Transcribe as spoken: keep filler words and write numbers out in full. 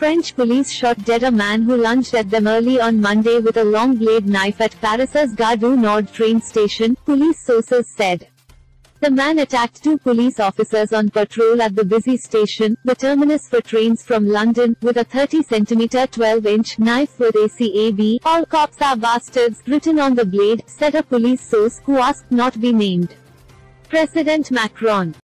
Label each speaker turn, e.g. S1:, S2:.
S1: French police shot dead a man who lunged at them early on Monday with a long blade knife at Paris's Gare du Nord train station, police sources said. The man attacked two police officers on patrol at the busy station, the terminus for trains from London, with a thirty centimeter twelve inch knife with A C A B, "All cops are bastards," written on the blade, said a police source who asked not be named. President Macron